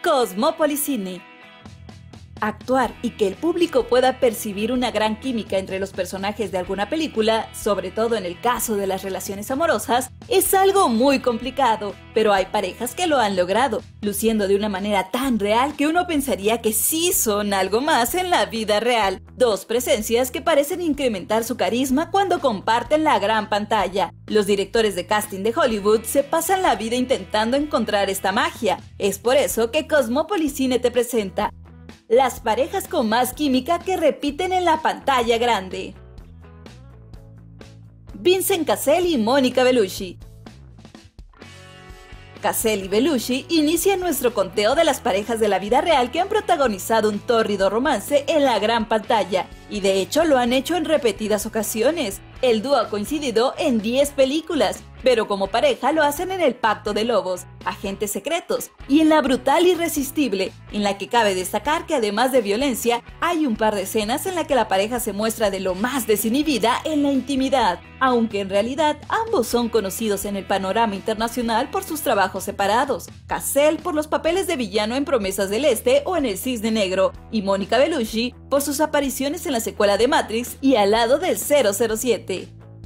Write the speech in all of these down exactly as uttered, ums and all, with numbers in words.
Cosmópolis Cine. Actuar y que el público pueda percibir una gran química entre los personajes de alguna película, sobre todo en el caso de las relaciones amorosas, es algo muy complicado, pero hay parejas que lo han logrado, luciendo de una manera tan real que uno pensaría que sí son algo más en la vida real. Dos presencias que parecen incrementar su carisma cuando comparten la gran pantalla. Los directores de casting de Hollywood se pasan la vida intentando encontrar esta magia. Es por eso que Cosmópolis Cine te presenta las parejas con más química que repiten en la pantalla grande. Vincent Cassel y Mónica Bellucci. Cassel y Bellucci inician nuestro conteo de las parejas de la vida real que han protagonizado un tórrido romance en la gran pantalla, y de hecho lo han hecho en repetidas ocasiones. El dúo ha coincidido en diez películas, pero como pareja lo hacen en El Pacto de Lobos, Agentes Secretos y en La Brutal Irresistible, en la que cabe destacar que además de violencia, hay un par de escenas en la que la pareja se muestra de lo más desinhibida en la intimidad, aunque en realidad ambos son conocidos en el panorama internacional por sus trabajos separados. Cassel por los papeles de villano en Promesas del Este o en El Cisne Negro, y Mónica Bellucci por sus apariciones en la secuela de Matrix y al lado del cero cero siete.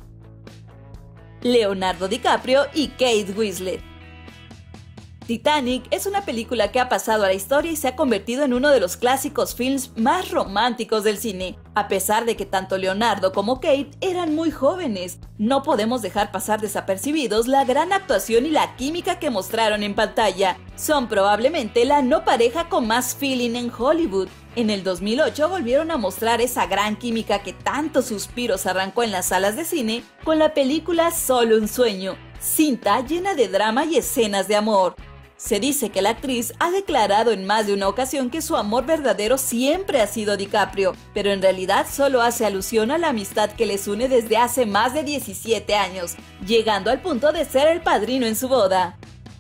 Leonardo DiCaprio y Kate Winslet. Titanic es una película que ha pasado a la historia y se ha convertido en uno de los clásicos films más románticos del cine. A pesar de que tanto Leonardo como Kate eran muy jóvenes, no podemos dejar pasar desapercibidos la gran actuación y la química que mostraron en pantalla. Son probablemente la no pareja con más feeling en Hollywood. En el dos mil ocho volvieron a mostrar esa gran química que tantos suspiros arrancó en las salas de cine con la película Solo un sueño, cinta llena de drama y escenas de amor. Se dice que la actriz ha declarado en más de una ocasión que su amor verdadero siempre ha sido DiCaprio, pero en realidad solo hace alusión a la amistad que les une desde hace más de diecisiete años, llegando al punto de ser el padrino en su boda.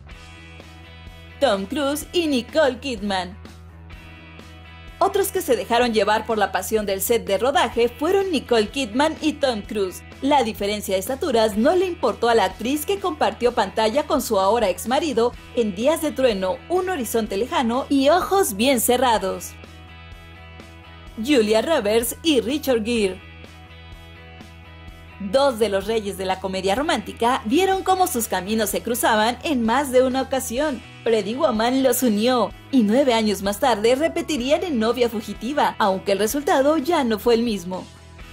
Tom Cruise y Nicole Kidman. Otros que se dejaron llevar por la pasión del set de rodaje fueron Nicole Kidman y Tom Cruise. La diferencia de estaturas no le importó a la actriz que compartió pantalla con su ahora ex marido en Días de Trueno, Un horizonte lejano y Ojos bien cerrados. Julia Roberts y Richard Gere. Dos de los reyes de la comedia romántica vieron cómo sus caminos se cruzaban en más de una ocasión. Pretty Woman los unió, y nueve años más tarde repetirían en Novia fugitiva, aunque el resultado ya no fue el mismo.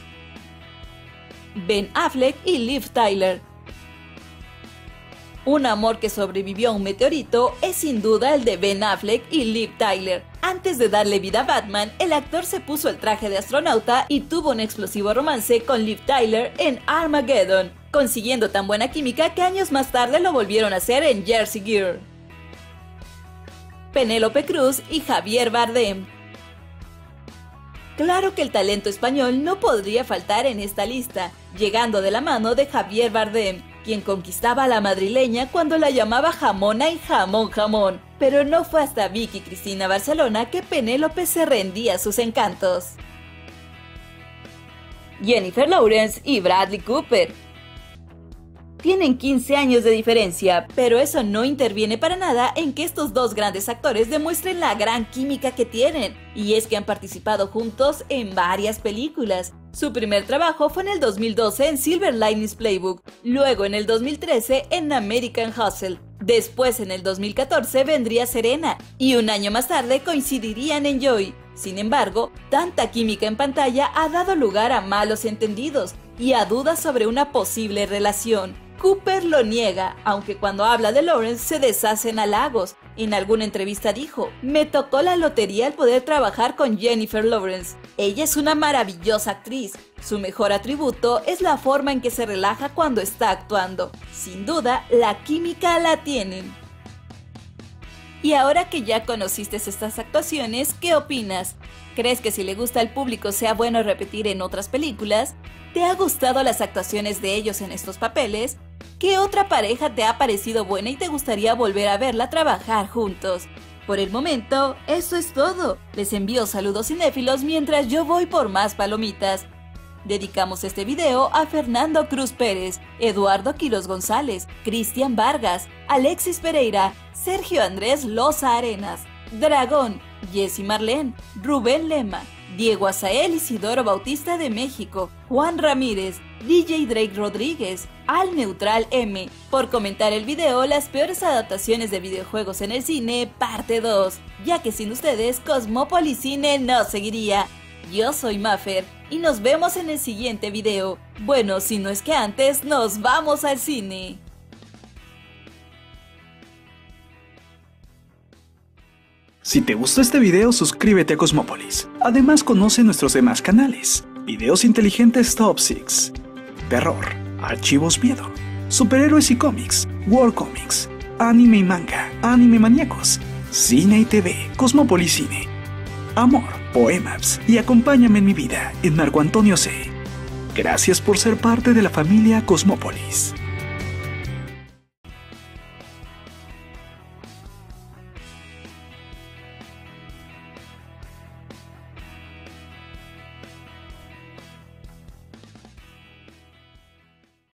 Ben Affleck y Liv Tyler. Un amor que sobrevivió a un meteorito es sin duda el de Ben Affleck y Liv Tyler. Antes de darle vida a Batman, el actor se puso el traje de astronauta y tuvo un explosivo romance con Liv Tyler en Armageddon, consiguiendo tan buena química que años más tarde lo volvieron a hacer en Jersey Girl. Penélope Cruz y Javier Bardem. Claro que el talento español no podría faltar en esta lista, llegando de la mano de Javier Bardem, quien conquistaba a la madrileña cuando la llamaba jamona y jamón jamón, pero no fue hasta Vicky Cristina Barcelona que Penélope se rendía a sus encantos. Jennifer Lawrence y Bradley Cooper. Tienen quince años de diferencia, pero eso no interviene para nada en que estos dos grandes actores demuestren la gran química que tienen, y es que han participado juntos en varias películas. Su primer trabajo fue en el dos mil doce en Silver Linings Playbook, luego en el dos mil trece en American Hustle, después en el dos mil catorce vendría Serena, y un año más tarde coincidirían en Joy. Sin embargo, tanta química en pantalla ha dado lugar a malos entendidos y a dudas sobre una posible relación. Cooper lo niega, aunque cuando habla de Lawrence se deshace en halagos. En alguna entrevista dijo: "Me tocó la lotería al poder trabajar con Jennifer Lawrence. Ella es una maravillosa actriz. Su mejor atributo es la forma en que se relaja cuando está actuando. Sin duda, la química la tienen". Y ahora que ya conociste estas actuaciones, ¿qué opinas? ¿Crees que si le gusta al público sea bueno repetir en otras películas? ¿Te ha gustado las actuaciones de ellos en estos papeles? ¿Qué otra pareja te ha parecido buena y te gustaría volver a verla trabajar juntos? Por el momento, eso es todo. Les envío saludos cinéfilos mientras yo voy por más palomitas. Dedicamos este video a Fernando Cruz Pérez, Eduardo Quiroz González, Cristian Vargas, Alexis Pereira, Sergio Andrés Loza Arenas, Dragón, Jessy Marlene, Rubén Lema, Diego Azael Isidoro Bautista de México, Juan Ramírez, D J Drake Rodríguez, Al Neutral M, por comentar el video Las peores adaptaciones de videojuegos en el cine, parte dos, ya que sin ustedes Cosmópolis Cine no seguiría. Yo soy Maffer y nos vemos en el siguiente video. Bueno, si no es que antes nos vamos al cine. Si te gustó este video, suscríbete a Cosmópolis. Además, conoce nuestros demás canales: Videos Inteligentes Top seis, Terror, Archivos Miedo, Superhéroes y Cómics, World Comics, Anime y Manga, Anime Maníacos, Cine y T V, Cosmópolis Cine, Amor, Poemas y Acompáñame en mi vida en Marco Antonio C. Gracias por ser parte de la familia Cosmópolis.